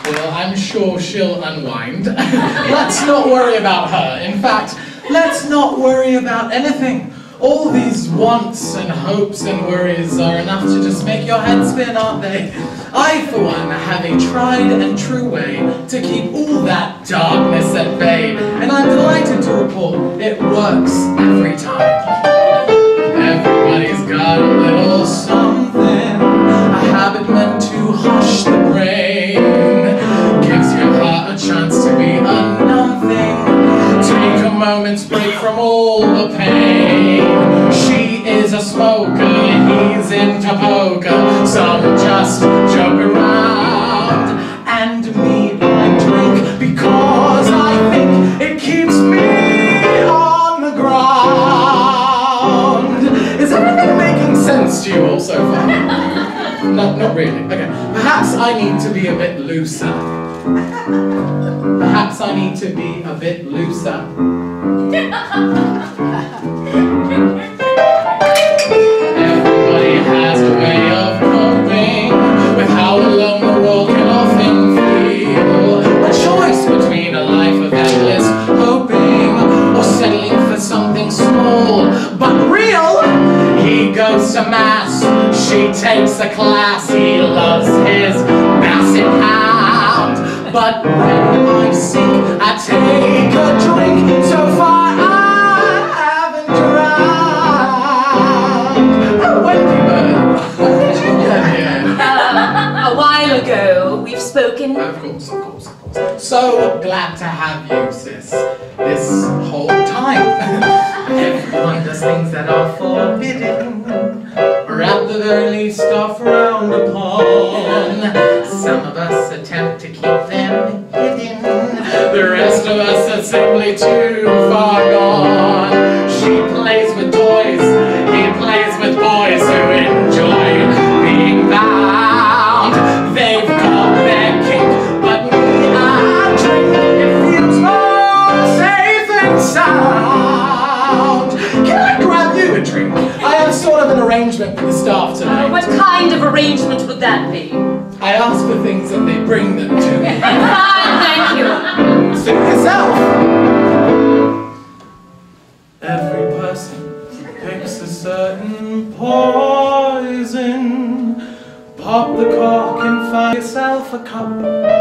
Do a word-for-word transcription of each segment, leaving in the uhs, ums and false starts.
Well, I'm sure she'll unwind. Let's not worry about her. In fact, let's not worry about anything. All these wants and hopes and worries are enough to just make your head spin, aren't they? I, for one, have a tried and true way to keep all that darkness at bay, and I'm delighted to report it works every time. Everybody's got a little something, a habit meant to hush the brain, gives your heart a chance to be a numb thing. Take a moment's break from all the pain. She is a smoker, he's into poker. Some just joke around, and me I drink because I think it keeps me on the ground. Is everything making sense to you all so far? No, not really. Okay, perhaps I need to be a bit looser. Perhaps I need to be a bit looser. Everybody has a way of coping with how alone the world can often feel. A choice between a life of endless hoping or settling for something small but real. He goes to mass, she takes a class. He loves his basset hound, but when I sink, I take a drink. So far I haven't drowned. Oh, Wendy Bird, when did you get here? Uh, a while ago, we've spoken. Of course, of course, of course. So glad to have you, sis, this whole time. Everyone does things that are forbidden, or at the very least are frowned upon. Some of us attempt to keep them hidden, the rest of us are simply too far gone. She plays with toys, he plays with boys who enjoy being bound. They've got their kink, but me, I drink. It feels more safe and sound. Can I grab you a drink? I have sort of an arrangement with the staff tonight. Uh, what kind of arrangement would that be? I ask for things and they bring them to me. Fine, thank you. Suit yourself. Every person picks a certain poison. Pop the cork and find yourself a cup.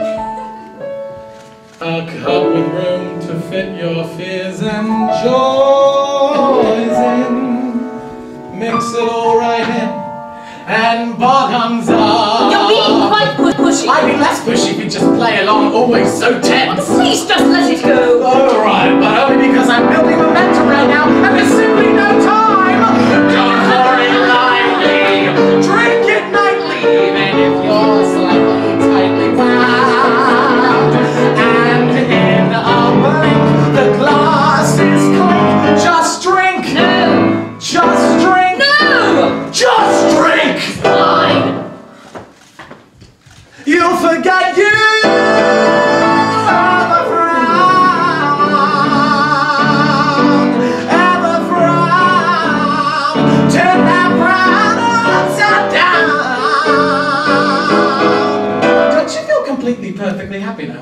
A cup with room to fit your fears and joys in. Mix it all right in, and bottoms up. You're being quite pu pushy. I'd be less pushy if you just play along, always so tense. Well, please just let it go. Alright, but only because I'm building momentum right now, and there's simply no time. Don't worry lightly, drink it nightly, even if you're slightly tightly wound. And in a blink, the glasses clink. Just drink. No. Just drink. No. Just drink. Fine. You'll forget you ever frown, ever frown, turn that frown upside down. Don't you feel completely, perfectly happy now?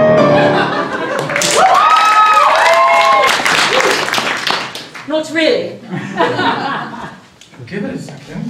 Not really. Give it a second.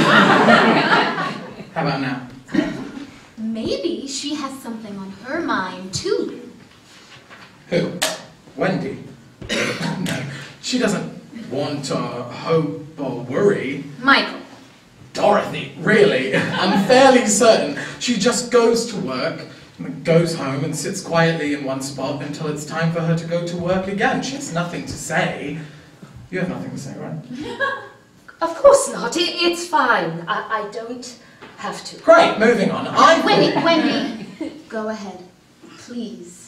How about now? Maybe she has something on her mind, too. Who? Wendy? No, she doesn't want to hope or worry. Michael. Dorothy, really? I'm fairly certain she just goes to work, and goes home and sits quietly in one spot until it's time for her to go to work again. She has nothing to say. You have nothing to say, right? Of course not. It, it's fine. I, I don't have to. Great, moving on. I Wendy, Wendy, go ahead, please.